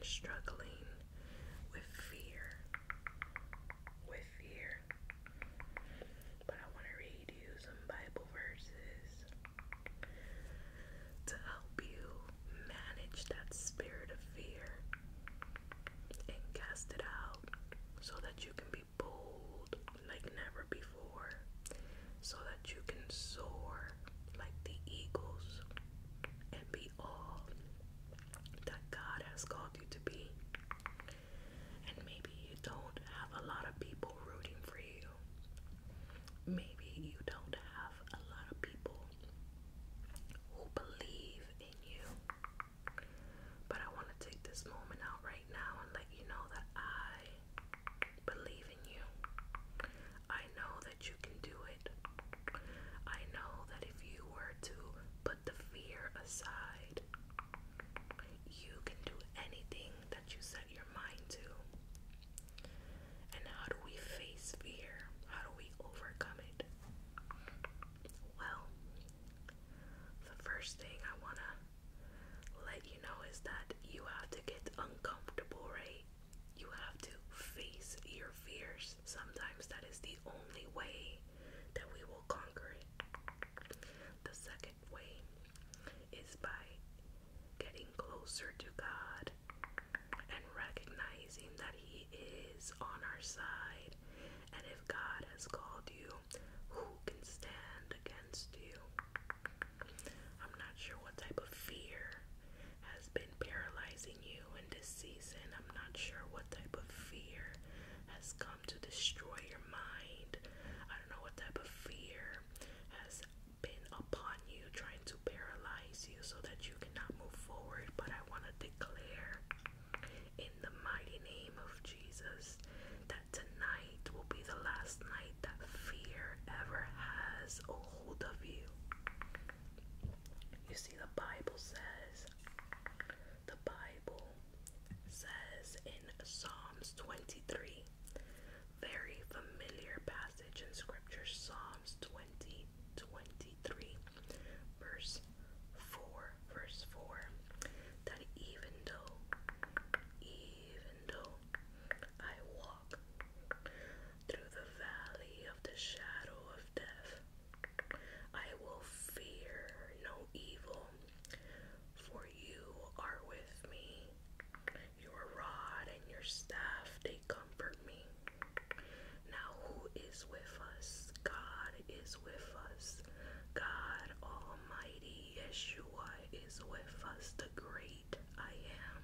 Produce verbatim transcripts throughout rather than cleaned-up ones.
struggling with fear, with fear. But I want to read you some Bible verses to help you manage that spirit of fear and cast it out so that you can be bold like never before, so that you can soar like the eagles and be all that God has called you to be. And maybe you don't have a lot of people rooting for you. Maybe you don't have a lot of people who believe in you. But I want to take this moment out right now and let you know that I believe in you. I know that you can do it. I know that if you were to put the fear aside, you can do anything that you set your mind to. And how do we face fear? How do we overcome it? Well, the first thing I want to let you know is that you have to get uncomfortable, right? You have to face your fears. Sometimes that is the only way that we will conquer it. The second way is by getting closer to God and recognizing that He is on our side. And if God has called you, who can stand against you? I'm not sure what type of fear has been paralyzing you in this season. I'm not sure what type of fear has come to destroy your mind. I don't know what type of fear has been upon you, trying to paralyze you so that you cannot move forward. But I want to declare in the mighty name of Jesus that tonight will be the last night that fear ever has a hold of you. You see, the Bible says, the Bible says in Psalms twenty-three, very familiar passage in scripture, Psalms twenty, twenty-three, verse four, verse four, that even though, even though I walk through the valley of the shadow of death, I will fear no evil, for you are with me. Your rod and your staff, they comfort me. Now who is with us? God is with us. God Almighty, Yeshua, is with us. The great I am.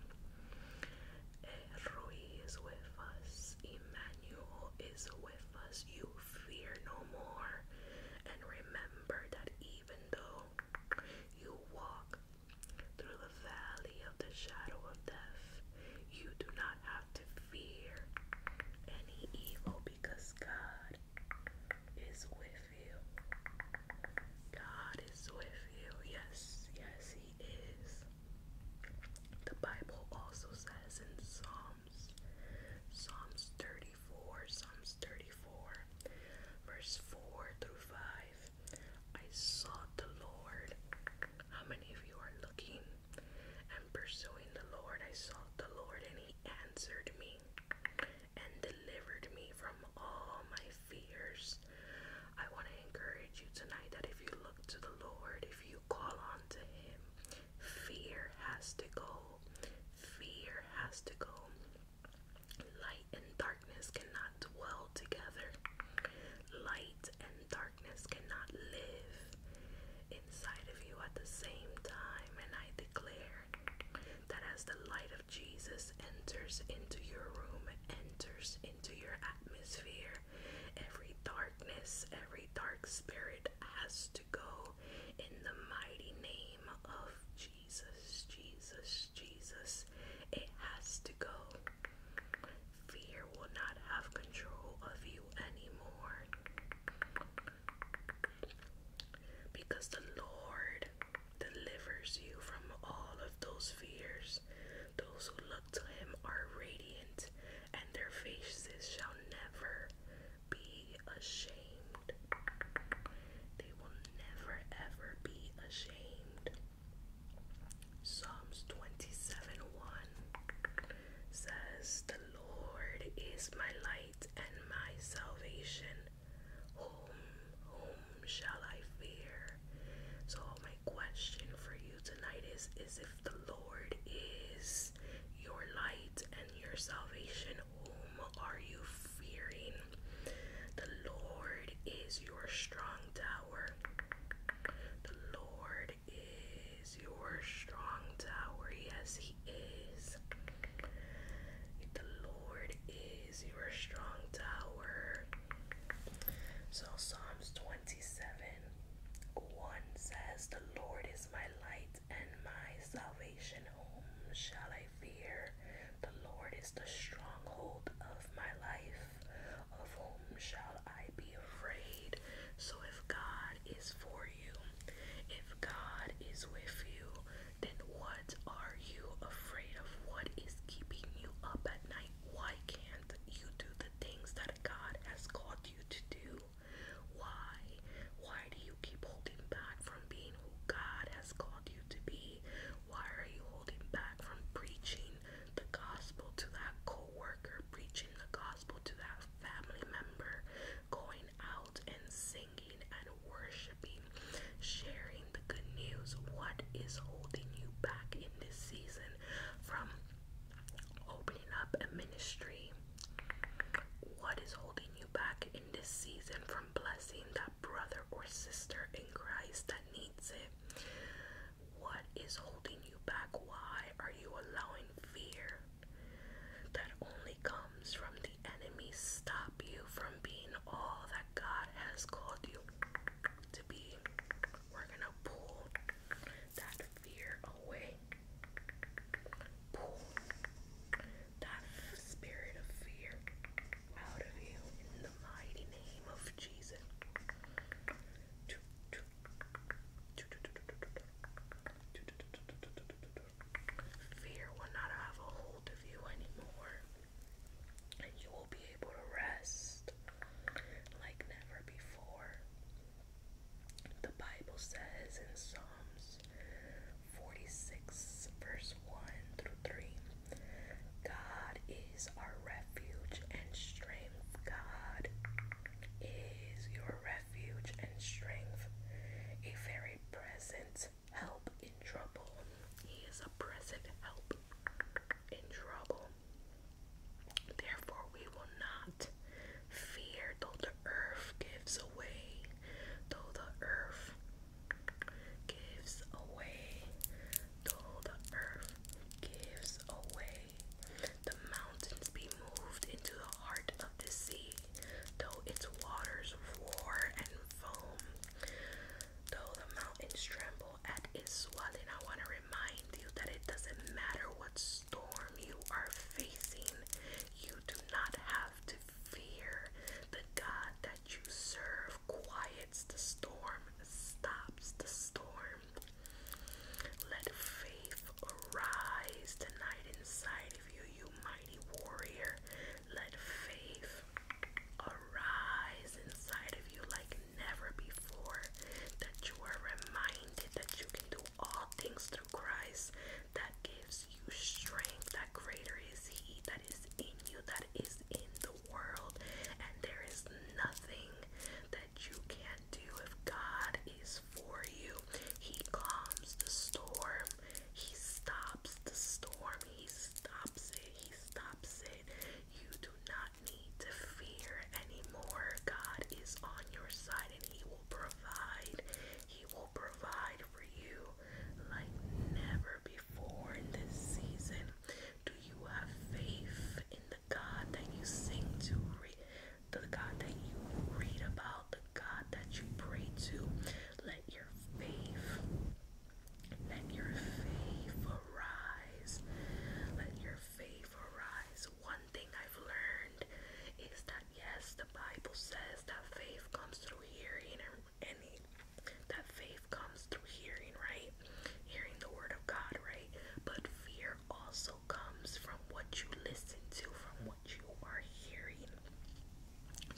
Elroy is with us. Emmanuel is with us. You fear no more. And remember that even though you walk through the valley of the shadow of death, you do not have to fear any evil, because God is with you. God is with you. Yes, yes, He is. The Bible also says in Psalms, Psalms thirty-four, Psalms thirty-four, verse four through five, I sought the Lord. How many of you are looking and pursuing the Lord? I sought the Lord and He answered me and delivered me from all my fears. I want to encourage you tonight that if you look to the Lord, if you call on to Him, fear has to go. Fear has to go. Light and darkness cannot dwell together. Light and darkness cannot live inside of you at the same time. And I declare that as the light of Jesus enters into your room, enters into your atmosphere, every darkness, every dark spirit has to go in the mighty name of Jesus, Jesus, Jesus. It has to go. Fear will not have control of you anymore, because the Lord delivers you from all of those fears. Those who look to Him are radiant.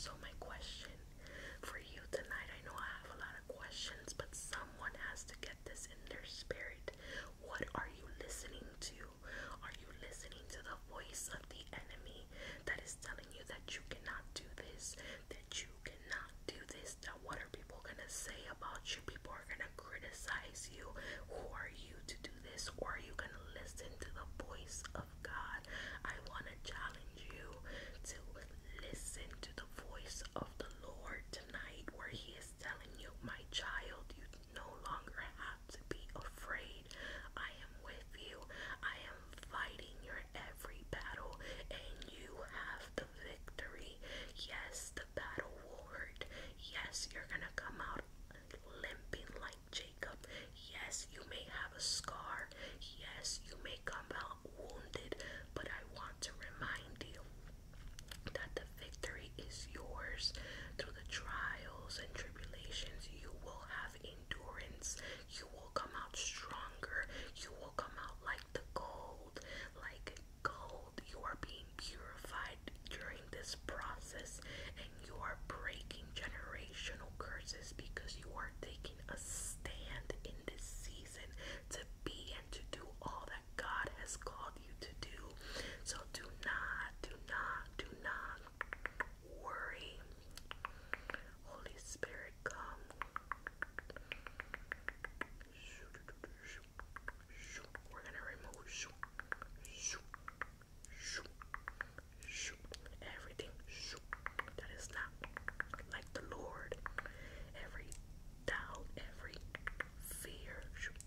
So my question for you tonight, I know I have a lot of questions, but someone has to get this in their spirit. What are you listening to? Are you listening to the voice of the enemy that is telling you that you cannot do this, that you cannot do this, that what are people gonna say about you? People are gonna criticize you. Who are you to do this? Or are you gonna listen to the voice of God? I want to challenge you to listen to the voice of the Lord tonight, where he is telling you, my child, you no longer have to be afraid. I am with you. I am fighting your every battle, and you have the victory. Yes, the battle will hurt. Yes, you're gonna come out limping like Jacob. Yes, you may have a scar. Yes, you may come out wounded, but I want to remind you that the victory is yours. Through the trials and tribulations, you will have endurance. You will come out stronger. You will come out like the gold, like gold. You are being purified during this process, and you are breaking generational curses because you are taking a stand in this season to be and to do all that God has called you to do. So do not, do not, do not worry. Holy Spirit, come. We're gonna remove everything that is not like the Lord. Every doubt, every fear.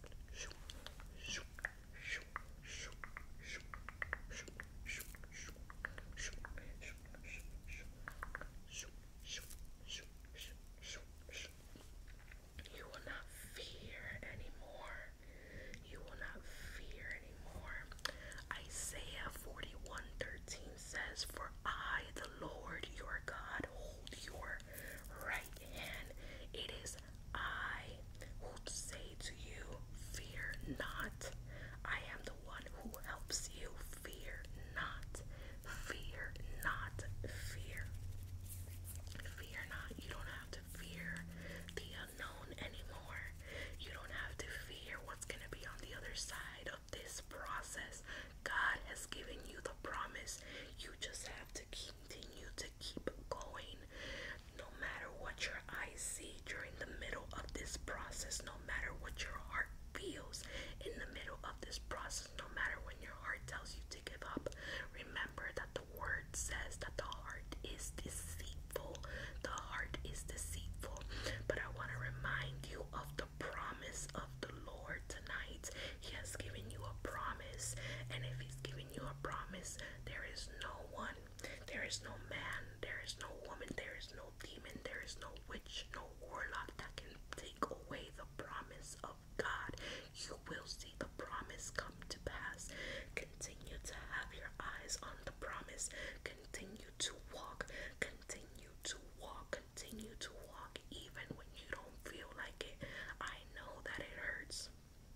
You will not fear anymore. You will not fear anymore. Isaiah forty-one thirteen says, for I, the Lord your God, hold your right hand. It is I who say to you, fear not. I am the one who helps you. Fear not. Fear not. Fear. Fear not. You don't have to fear the unknown anymore. You don't have to fear what's going to be on the other side of this process. God has given you the promise. You just have to continue to keep going. No matter what your eyes see during the middle of this process, no matter what your heart feels in the middle of this process, no matter when your heart tells you to give up, remember that the word says that the heart is deceitful. The heart is deceitful. But I want to remind you of the promise of the Lord tonight. He has given you a promise, and if he's given you a promise, there is no one, there is no man, there is no woman, there is no demon, there is no witch, no warlock that can take away the promise of God. You will see the promise come to pass. Continue to have your eyes on the promise. Continue to walk. Continue to walk. Continue to walk even when you don't feel like it. I know that it hurts.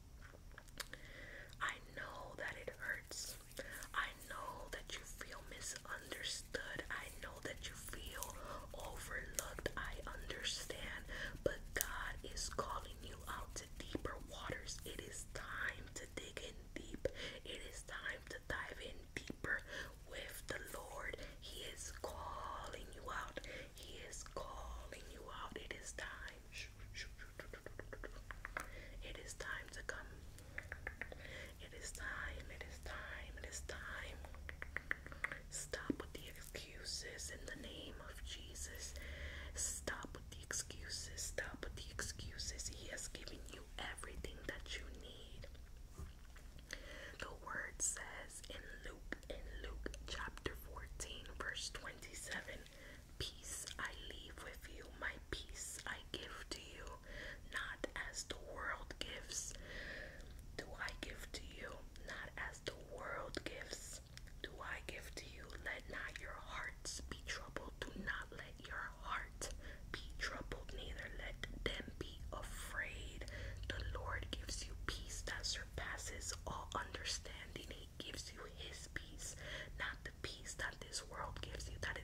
I know that it hurts. I know that you feel misunderstood. I know that you feel overlooked. I understand. But God is calling you out to deeper waters. It is time to dig in deep. It is time to dive in deeper with the Lord. He is calling you out. He is calling you out. It is time. It is time to come. It is time. It is time. It is time. Stop with the excuses in the name of Jesus. Stop with the excuses. Stop with the excuses. He has given you everything that you need. The word says in Luke, in Luke chapter fourteen, verse twenty-seven, peace I leave with you, my peace I give to you, not as the world gives, do I give to you, not as the world gives, do I give to you. Let not your hearts be troubled. Do not let your heart be troubled, neither let them be afraid. The Lord gives you peace that surpasses all understanding. He gives you his peace, not the peace that this world gives you, that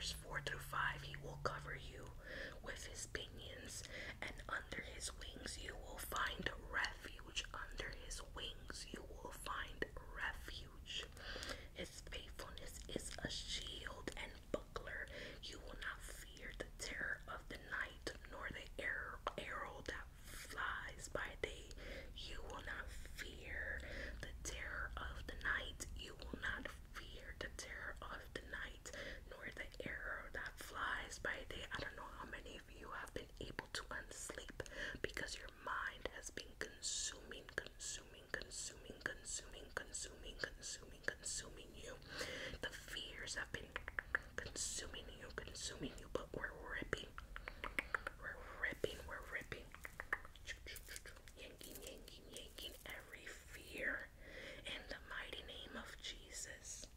verse four through five, he will cover you with his pinions, and under his wings you will find refuge. Under his wings you will find refuge. His faithfulness is a shield and buckler. You will not fear the terror of the night, nor the arrow, arrow that flies by day. You will not fear the terror of the night. You will not fear the terror of the night, nor the arrow that flies by day. I don't know how many of you have been able to unsleep because your mind has been consuming, consuming, consuming, consuming, consuming, consuming, consuming you. The fears have been consuming you, consuming you, but we're ripping. We're ripping, we're ripping. Yanking, yanking, yanking every fear in the mighty name of Jesus.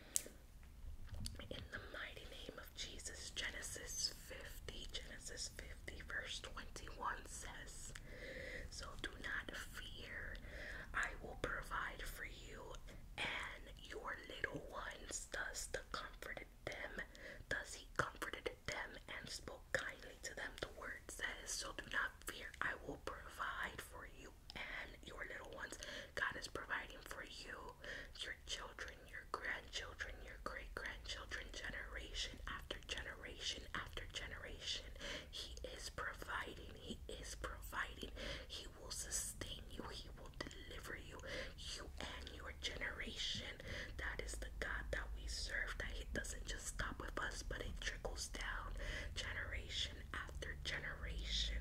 In the mighty name of Jesus. Genesis fifty, Genesis fifty, verse twenty-one says, so do not fear, I will provide for you and your little ones. Thus the comforted them, thus he comforted them and spoke kindly to them. The word says, so do not fear, I will provide for you and your little ones. God is providing for you, your children, your grandchildren, your great-grandchildren, generation after generation after generation. He is providing, he is providing. He will sustain you, he will deliver you, you and your generation. That is the God that we serve, that it doesn't just stop with us, but it trickles down generation after generation.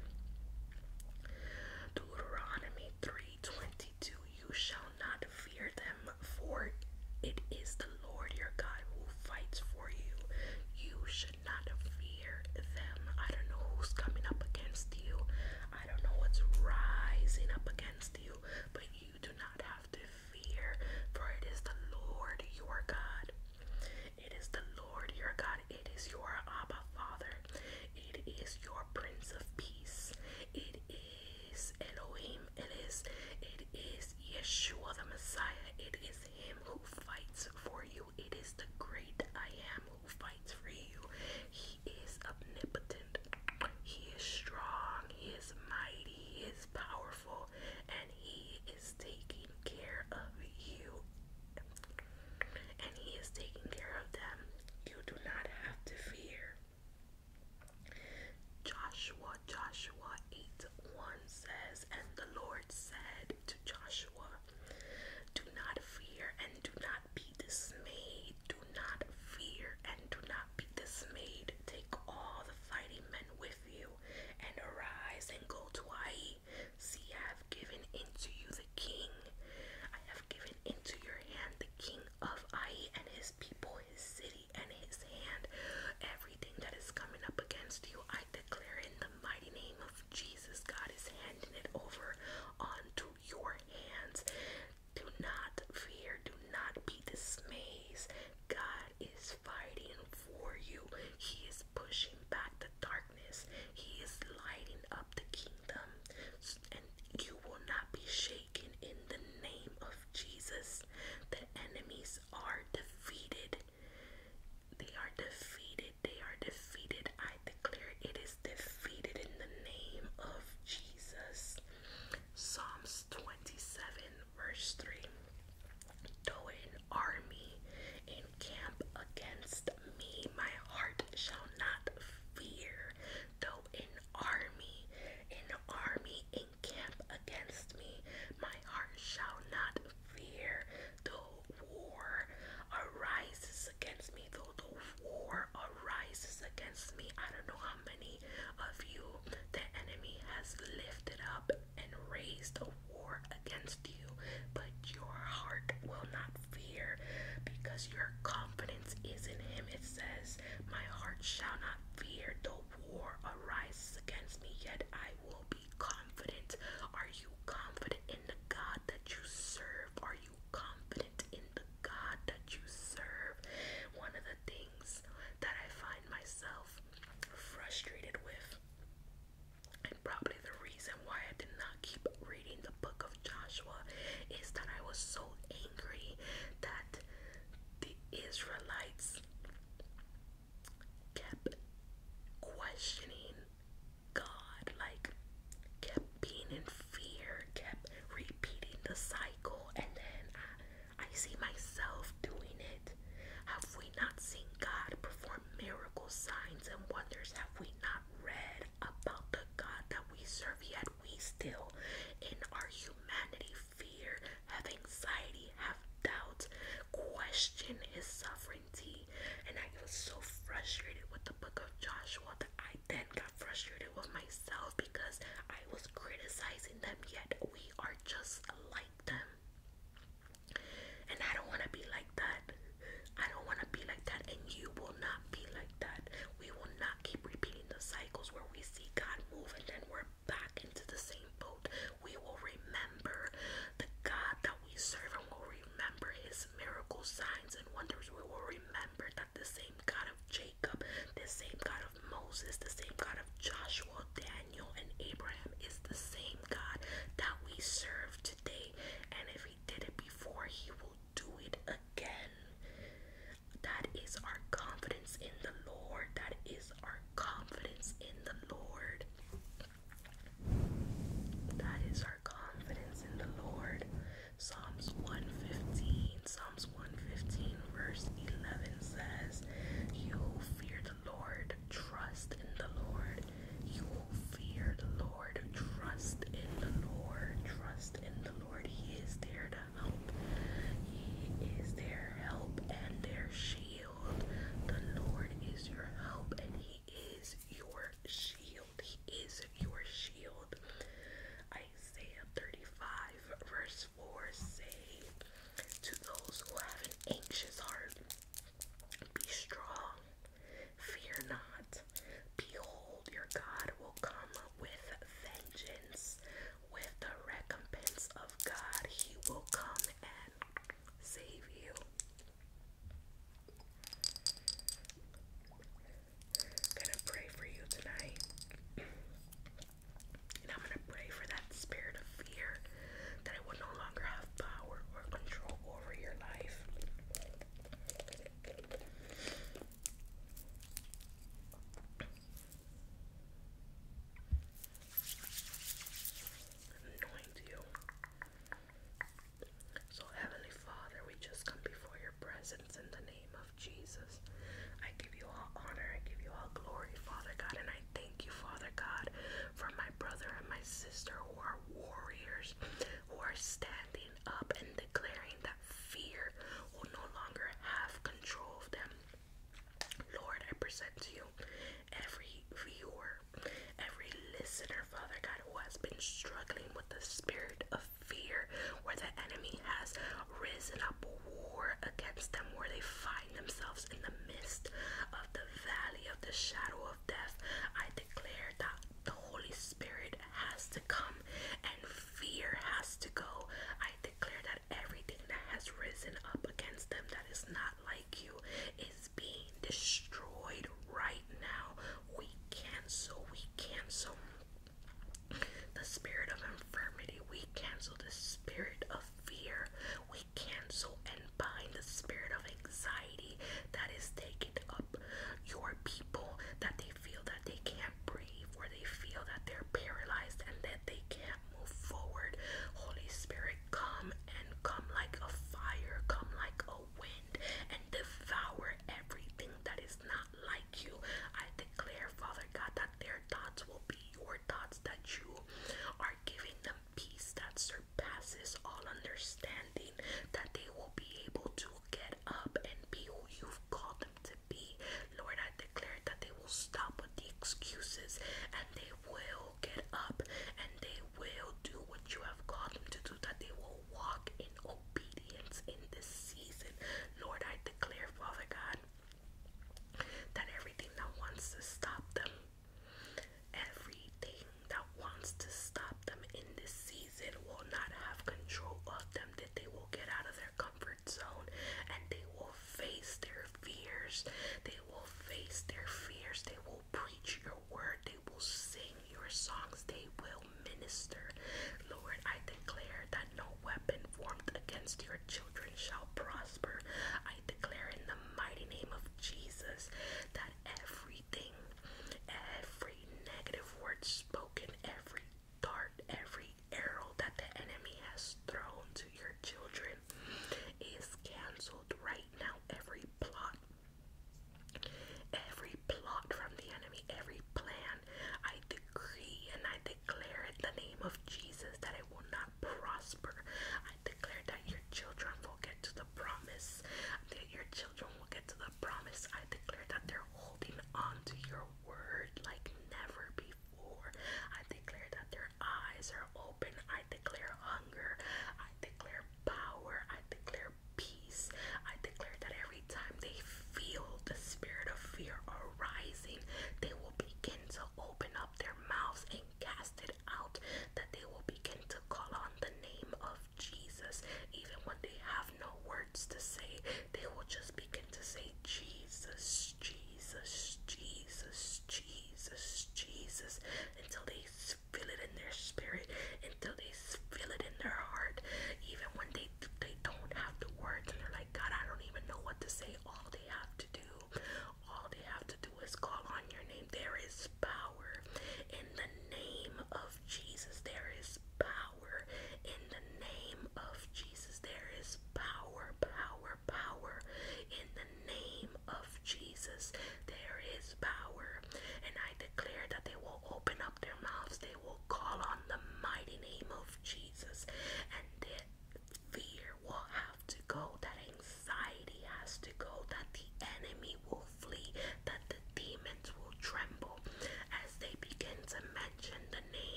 Deuteronomy three twenty-two, you shall not fear them, for it is the Lord your God who fights for you. You should not fear them. I don't know who's coming up against you. I don't know what's rising up against you, but you do not have to fear, for it is the Lord your God. It is the Lord your God. It is your Abba Father. It is your Prince of Peace. It is Elohim. It is, it is Yeshua the Messiah. It is him who fights for you. It is the great I am who fights for you. He is omnipotent. He is strong. He is mighty. He is powerful. And he is taking care of you. And he is taking care of them. You do not have to fear. Joshua, Joshua eight one says, and the Lord said to Joshua, do not fear and do not be dismayed. Do not fear and do not be dismayed. Take all the fighting men with you and arise and go to Ai. See, I have given into you the king. I have given into your hand the king of Ai and his people, his city and his hand. Everything that is coming up against you, I declare in the mighty name of Jesus, God is handing it over onto your hands. Do not fear, do not be dismayed. God is fighting for you. He is pushing back the darkness. He is lighting up the kingdom, and you will not be shaken in the name of Jesus. The enemies are defeated. They are defeated. They are defeated. I declare it is defeated in the name of Jesus. Psalms twenty-seven, verse three. Though an army encamp against me, my heart shall not fear. Though an army, an army encamp against me, my heart shall not fear. Though war arises against me, though the war arises against me. I don't know how many of you the enemy has lifted up and raised a war against you, but your heart will not fear because your confidence is in him. It says, my heart shall not fear though war arises against me, yet I will be confident. Are you confident in the God that you serve? Are you confident in the God that you serve? One of the things that I find myself frustrated with, and probably the reason why I did not keep reading the book of Joshua, is that I was so angry that the Israelites Moses, the same God of Joshua, Daniel, and Abraham is the same God that we serve today. And if he did it before, he will do it again. That is our confidence in the Lord. That is our confidence in the Lord. That is our confidence in the Lord. Psalms one fifteen, Psalms one fifteen verse eleven says, "You who fear the Lord, trust in the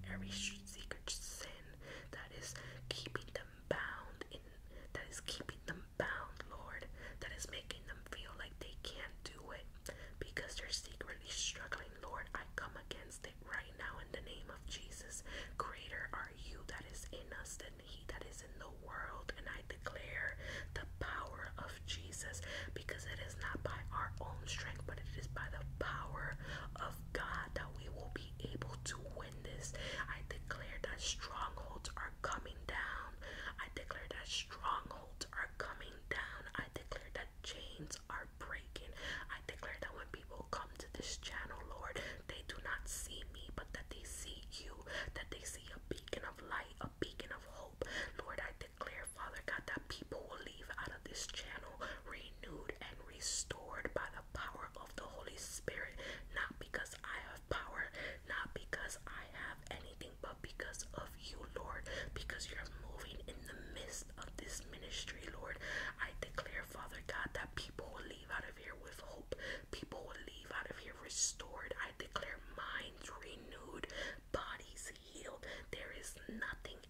every secret sin that is keeping them bound in that is keeping them bound, Lord, that is making them feel like they can't do it because they're secretly struggling, Lord. I come against it right now in the name of Jesus. Greater are you that is in us than he that is in the world. And I declare the power of Jesus, because it is not by our own strength, but it is by the power of God that we will be able to win this. I declare that strongholds are coming down. I declare that strongholds are coming down. I declare that chains are breaking. I declare that when people come to this channel, Lord, they do not see me, but that they see you, that they see a beacon of light, a beacon of hope. Lord, I declare, Father God, that people will leave out of this channel renewed and restored by the power of the Holy Spirit, not because I have power, not because I have anything, but because of you, Lord, because you're moving in the midst of this ministry, Lord. I declare, Father God, that people will leave out of here with hope. People will leave out of here restored. I declare minds renewed, bodies healed. There is nothing